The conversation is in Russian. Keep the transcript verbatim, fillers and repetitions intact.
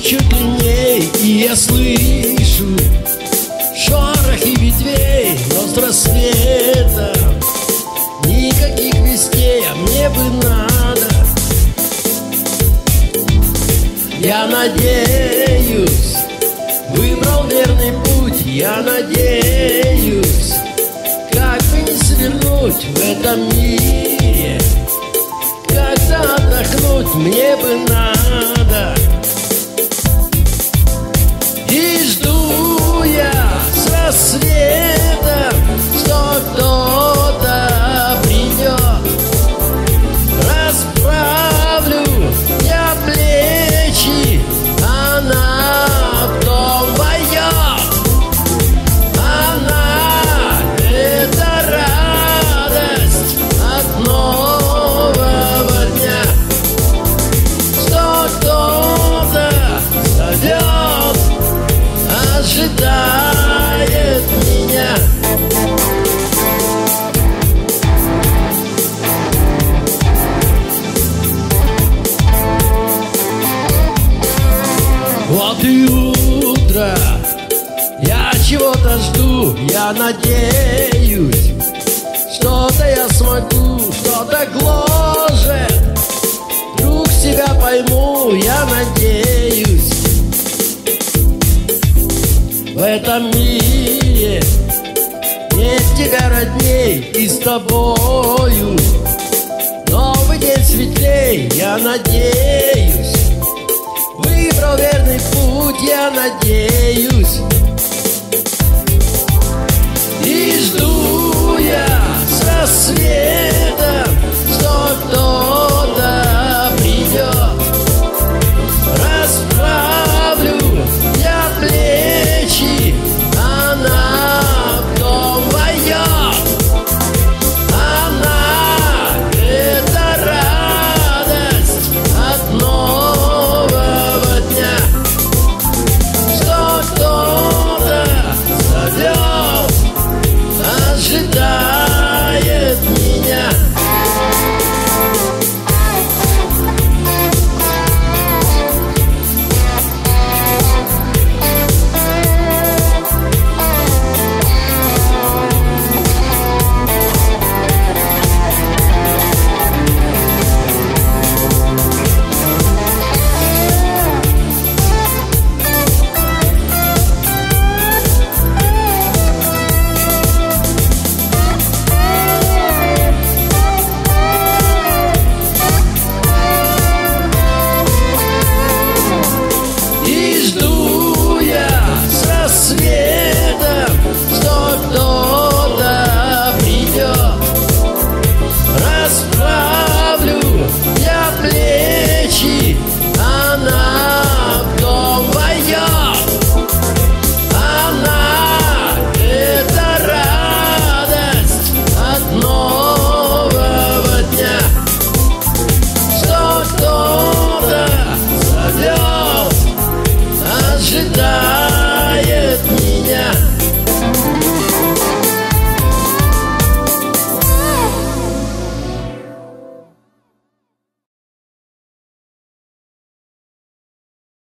чуть длинней, и я слышу шорохи ветвей, но с рассветом никаких вестей, а мне бы надо. Я надеюсь, выбрал верный путь, я надеюсь, как бы не свернуть в этом мире, как-то отдохнуть мне бы надо. И жду я с рассветом, что кто-то придет. Расправлю я плечи, она в том поет. Она — это радость от нового дня, что кто-то зовет, ожидает меня. Вот и утро, я чего-то жду, я надеюсь, что-то я смогу, что-то гложет, вдруг себя пойму, я надеюсь. В этом мире нет тебя родней, и с тобою новый день светлей, я надеюсь. Выбрал верный путь, я надеюсь.